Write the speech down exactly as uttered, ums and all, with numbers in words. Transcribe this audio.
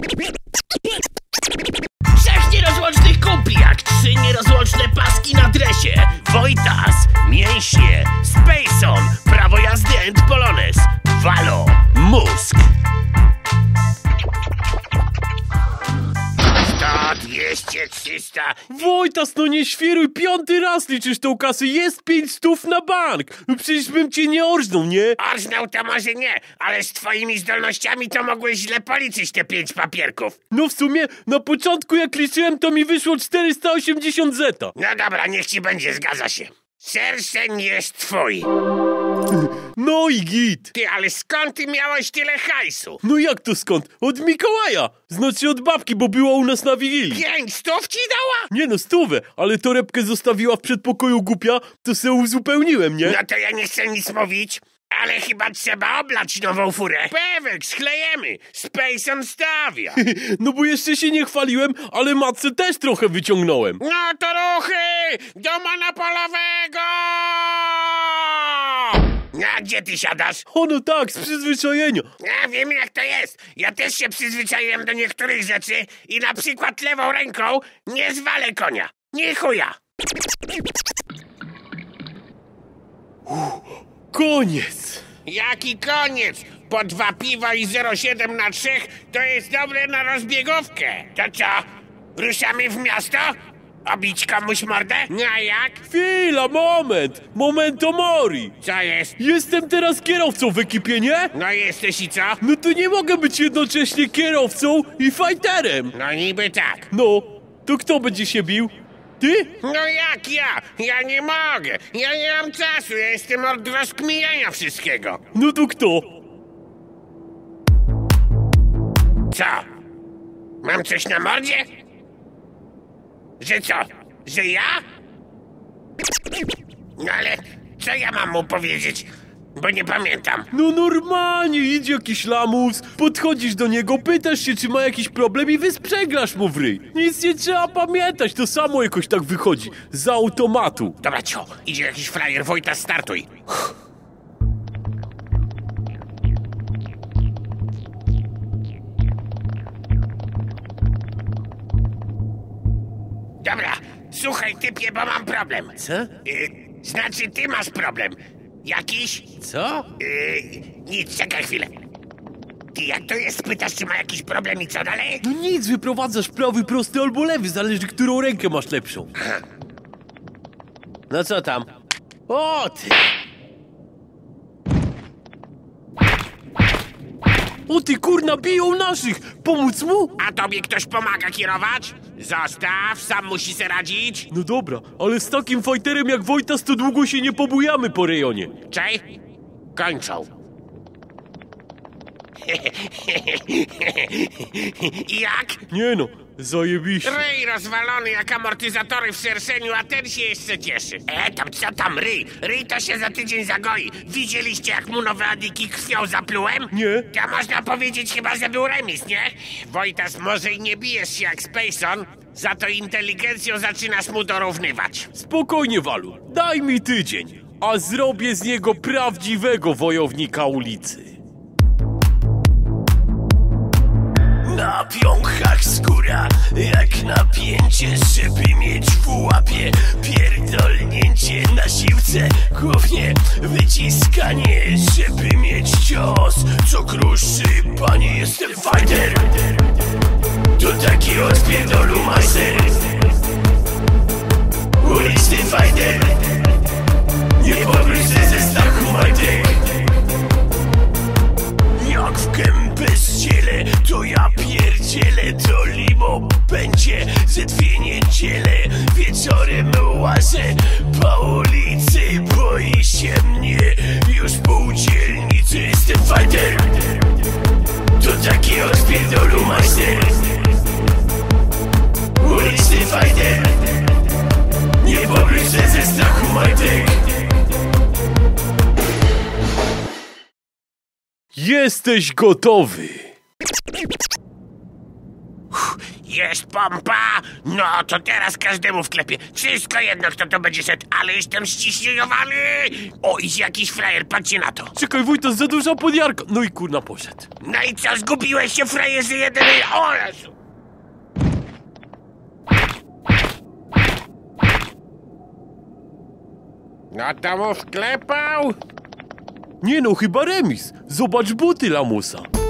Trzech nierozłącznych kumpli, jak trzy nierozłączne paski na dresie. Wojtas, mięśnie, Spacon, prawo jazdy and Polones, Valo, mózg. sto, dwieście, trzysta. Wojtas, no nie świruj, piąty raz liczysz tą kasę, jest pięć stów na bank. No przecież bym cię nie orżnął, nie? Orznął to może nie, ale z twoimi zdolnościami to mogłeś źle policzyć te pięć papierków. No w sumie, na początku jak liczyłem, to mi wyszło czterysta osiemdziesiąt zeta. No dobra, niech ci będzie, zgadza się. Szerszeń jest twój. No i git. Ty, ale skąd ty miałeś tyle hajsu? No jak to skąd? Od Mikołaja. Znaczy od babki, bo była u nas na Wigilii. Pięć stów ci dała? Nie no, stówę, ale torebkę zostawiła w przedpokoju głupia, to se uzupełniłem, nie? No to ja nie chcę nic mówić, ale chyba trzeba oblać nową furę. Pewek, sklejemy. Spacon stawia. No bo jeszcze się nie chwaliłem, ale matce też trochę wyciągnąłem. No to ruchy! Do monopolowego! No, a gdzie ty siadasz? O no tak, z przyzwyczajenia. Ja wiem jak to jest. Ja też się przyzwyczaiłem do niektórych rzeczy i na przykład lewą ręką nie zwalę konia. Nie chuja. Koniec. Jaki koniec? Po dwa piwa i zero przecinek siedem na trzech to jest dobre na rozbiegówkę. To co? Ruszamy w miasto? Obić komuś mordę? No a jak? Chwila, moment. Momento mori. Co jest? Jestem teraz kierowcą w ekipie, nie? No jesteś i co? No to nie mogę być jednocześnie kierowcą i fajterem. No niby tak. No, to kto będzie się bił? Ty? No jak ja? Ja nie mogę. Ja nie mam czasu. Ja jestem od rozkminiania wszystkiego. No to kto? Co? Mam coś na mordzie? Że co? Że ja? No ale co ja mam mu powiedzieć? Bo nie pamiętam. No normalnie, idzie jakiś lamus, podchodzisz do niego, pytasz się, czy ma jakiś problem i wysprzęglasz mu w ryj. Nic nie trzeba pamiętać, to samo jakoś tak wychodzi, z automatu. Dobra, cio, idzie jakiś frajer, Wojta, startuj. Dobra, słuchaj typie, bo mam problem. Co? Y, znaczy ty masz problem. Jakiś? Co? Y, nic, czekaj chwilę. Ty, jak to jest? Pytasz, czy ma jakiś problem i co dalej? No nic, wyprowadzasz prawy, prosty albo lewy, zależy, którą rękę masz lepszą. No co tam? O ty! O ty kurna, biją naszych! Pomóc mu? A tobie ktoś pomaga kierować? Zostaw, sam musi se radzić. No dobra, ale z takim fajterem jak Wojtas to długo się nie pobujamy po rejonie. Czej? Kończą. I jak? Nie no, zajebiście. Ryj rozwalony jak amortyzatory w Szerszeniu, a ten się jeszcze cieszy. E, tam co tam ryj? Ryj to się za tydzień zagoi. Widzieliście jak mu nowe adiki krwią zaplułem? Nie. To można powiedzieć chyba, że był remis, nie? Wojtas, może i nie bijesz się jak Spacon, za to inteligencją zaczynasz mu dorównywać. Spokojnie, Walu, daj mi tydzień, a zrobię z niego prawdziwego wojownika ulicy. Na piąchach skóra, jak napięcie, żeby mieć w łapie. Pierdolnięcie na siłce, głównie wyciskanie, żeby mieć cios, co kruszy, panie, jestem fighter. To taki odpierdolu majster, uliczny fighter. Nie pobryzę ze strachu majtek. Jak w gębę zdzielę, to ja pierdzielę. To limo będzie ze dwie niedziele. Wieczorem łażę po ulicy, boi się mnie już pół dzielnicy. Jestem fighter, to taki odpierdolu majster, uliczny fighter. Nie pobryzę ze strachu majtek. Jesteś gotowy. Jest pompa? No to teraz każdemu wklepie. Wszystko jedno, kto to będzie szedł, ale jestem ściśnieniowany. O, idzie jakiś frajer, patrzcie na to. Czekaj, Wojtas, za duża podjarka. No i kurna poszedł. No i co, zgubiłeś się, frajerzy jeden? O Jezu. No to mu wklepał? Nie no, chyba remis. Zobacz buty lamusa.